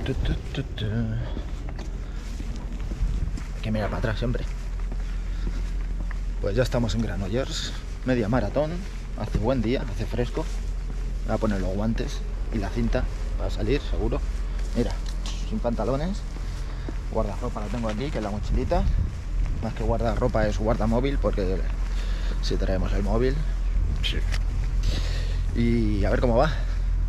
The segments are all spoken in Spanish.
Hay que mirar para atrás siempre. Pues ya estamos en Granollers, media maratón. Hace buen día, hace fresco. Voy a poner los guantes y la cinta para salir, seguro. Mira, sin pantalones. Guardarropa la tengo aquí, que es la mochilita. Más que guardarropa es guardamóvil, porque si traemos el móvil. Sí. Y a ver cómo va.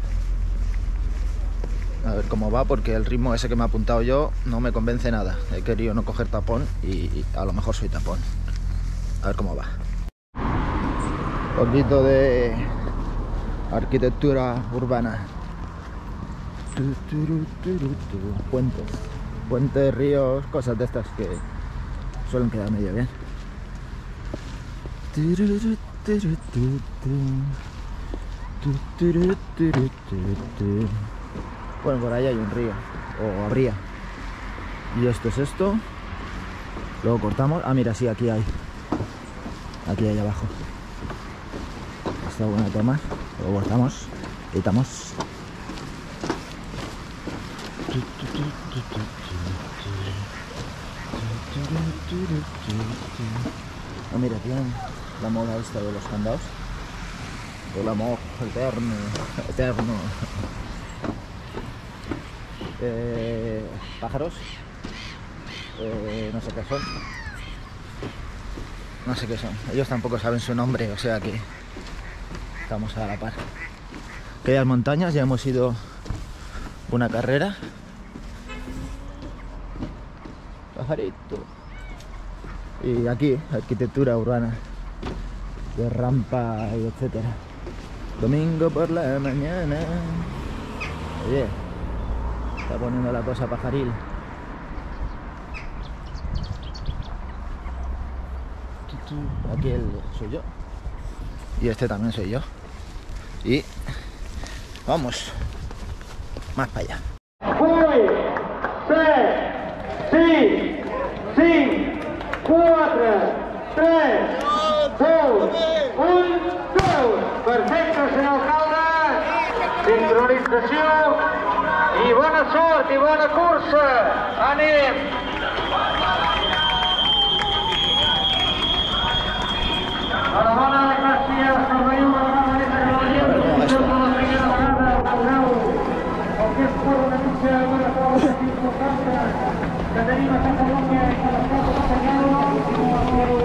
A ver cómo va, porque el ritmo ese que me he apuntado yo no me convence nada. He querido no coger tapón y a lo mejor soy tapón. A ver cómo va. Un poquito de arquitectura urbana. Puentes, ríos, cosas de estas que suelen quedar medio bien. Bueno, por ahí hay un río, o habría. Y esto es esto. Luego cortamos. Ah, mira, sí, aquí hay. Aquí hay abajo. Esta buena toma. Luego cortamos, quitamos. Ah, mira, tienen la moda esta de los candados. El amor eterno, eterno. Pájaros. No sé qué son. No sé qué son. Ellos tampoco saben su nombre, o sea que estamos a la par. Aquellas montañas, ya hemos ido una carrera. Pajarito. Y aquí, arquitectura urbana. De rampa y etcétera. Domingo por la mañana. Oye, está poniendo la cosa pajaril. Aquí soy yo. Y este también soy yo. Y vamos más para allá. 6, 6, 5, 4, 3, 2, 1, go! Perfecte, senyor alcalde. Sincronització. I bona sort i bona cursa. Anem! Enhorabona, gràcies per venir una vegada més a Granollers. Per la primera vegada veureu el que és per una mitja marató més important que tenim a Catalunya i que l'estat espanyol.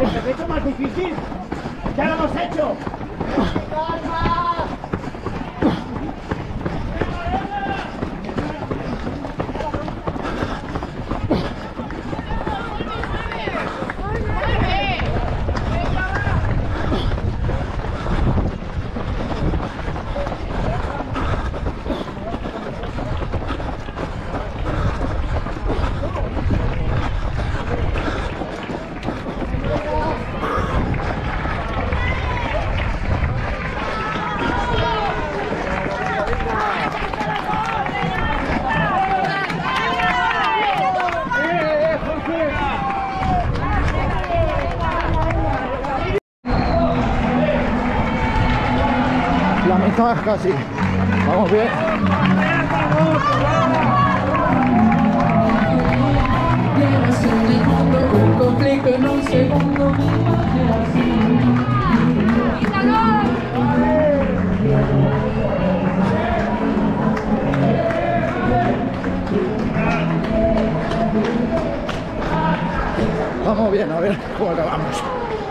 ¿Se te ha hecho más difícil? ¡Ya lo hemos hecho! La mitad casi. Vamos bien. Un conflicto en un segundo. Vamos bien, a ver cómo acabamos.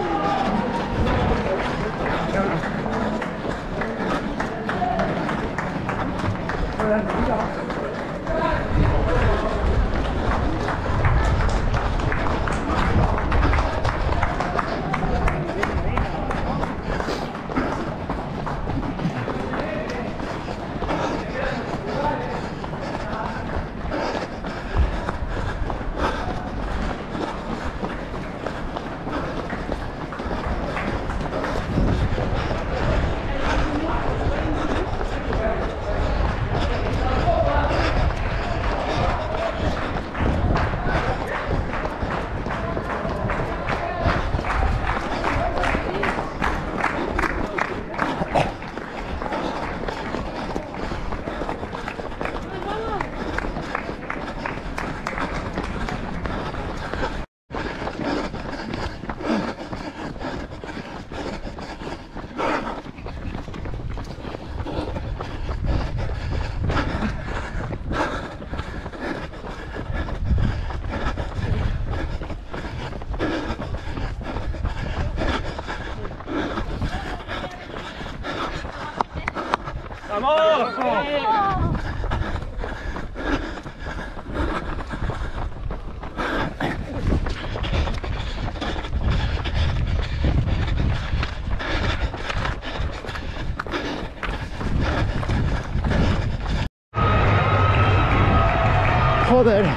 Joder.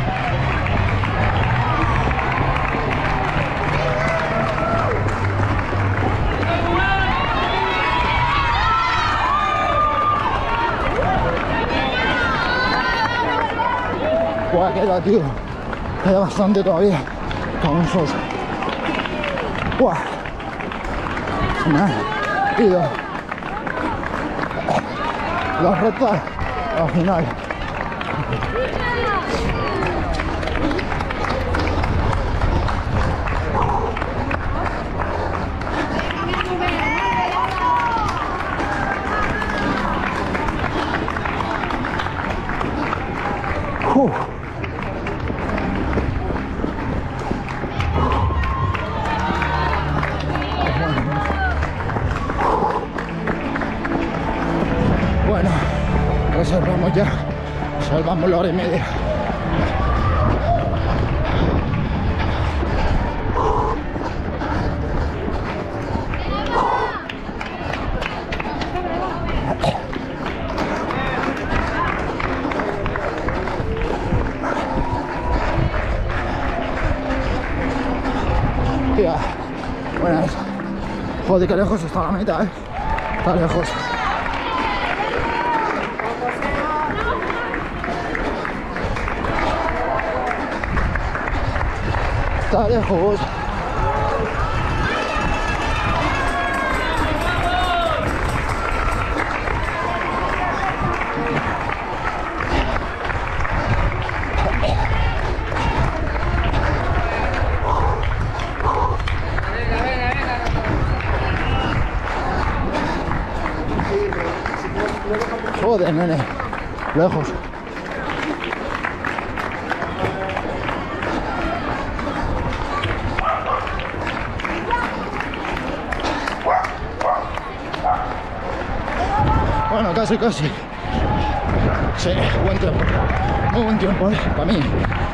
Buah, queda, tío. Queda bastante todavía. Cansos. Buah. Se me ha ido la recta al final. Bueno, reservamos ya, salvamos la hora y media. Tía, buenas. Joder, que lejos está la meta, está lejos. Está lejos. Joder, nene, lejos. casi. Sí, buen tiempo. Muy buen tiempo, para mí.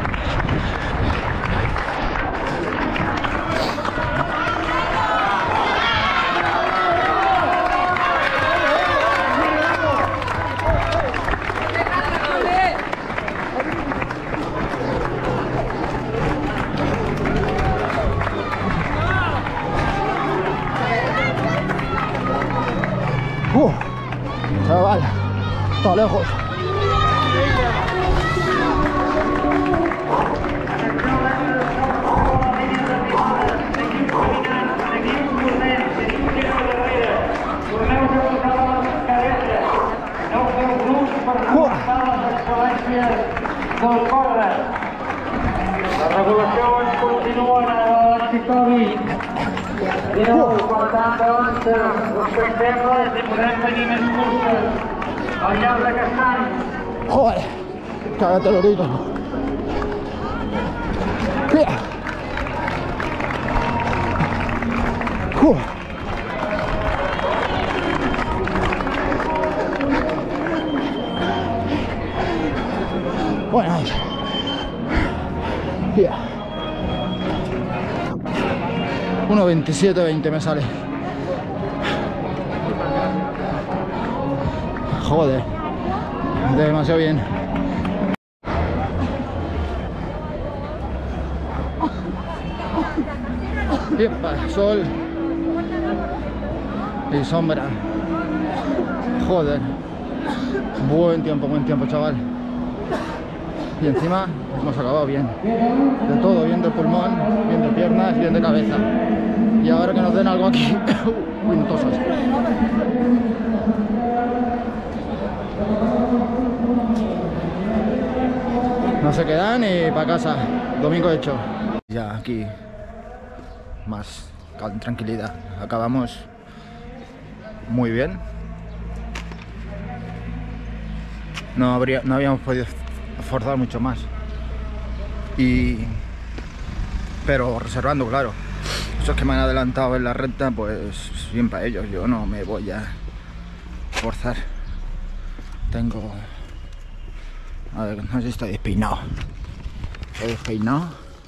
Chaval, está lejos. La regulación continua en el Chicovi. Guardando los sistemas de poder venir en cursos. Allá de que están. Joder, cágate lorito. Mira. Bueno, yeah. 1:27:20 me sale. Joder, demasiado bien. Epa, sol y sombra. Joder, buen tiempo, chaval. Y encima hemos acabado bien. De todo, bien de pulmón, bien de piernas, bien de cabeza. Y ahora que nos den algo aquí, puntosos. No se quedan y para casa. Domingo hecho. Ya aquí más tranquilidad. Acabamos muy bien. No habíamos podido forzar mucho más. Pero reservando, claro. Esos que me han adelantado en la recta, pues bien para ellos. Yo no me voy a forzar. Tengo... A ver, no sé si estoy despeinado. Estoy despeinado.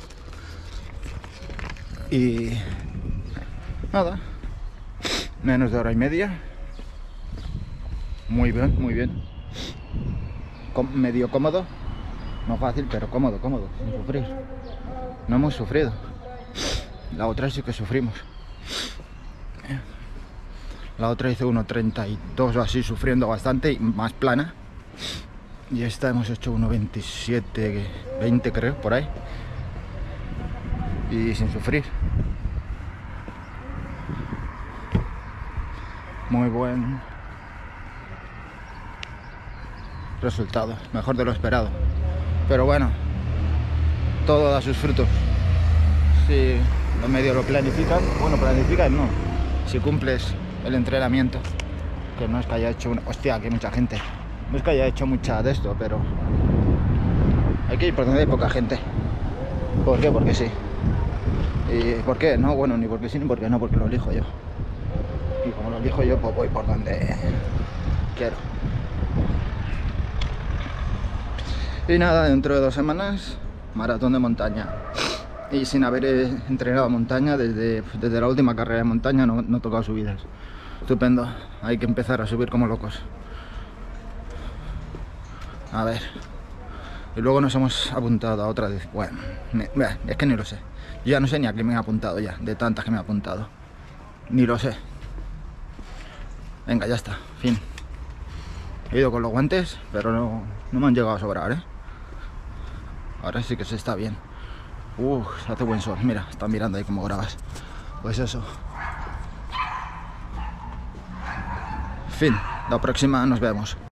Y... nada. Menos de hora y media. Muy bien. Medio cómodo. No fácil, pero cómodo, sin sufrir. No hemos sufrido. La otra sí que sufrimos. La otra hice 1:32 o así, sufriendo bastante y más plana. Y esta hemos hecho 1:27:20 creo, por ahí. Y sin sufrir. Muy buen resultado, mejor de lo esperado. Pero bueno, todo da sus frutos. Si los medios lo planifican, bueno, planifican no. Si cumples el entrenamiento, que no es que haya hecho una... Hostia, que hay mucha gente. No es que haya hecho mucha de esto, pero hay que ir por donde hay poca gente. ¿Por qué? Porque sí. ¿Y por qué? No, bueno, ni porque sí ni porque no, porque lo elijo yo. Y como lo elijo yo, pues voy por donde quiero. Y nada, dentro de 2 semanas, maratón de montaña. Y sin haber entrenado montaña, desde la última carrera de montaña no he tocado subidas. Estupendo, hay que empezar a subir como locos. A ver. Y luego nos hemos apuntado a otra. Bueno, es que ni lo sé. Yo ya no sé ni a qué me he apuntado ya, de tantas que me he apuntado. Ni lo sé. Venga, ya está, fin. He ido con los guantes, pero no me han llegado a sobrar, ¿eh? Ahora sí que se está bien. Hace buen sol, mira, están mirando ahí como grabas. Pues eso. Fin, la próxima nos vemos.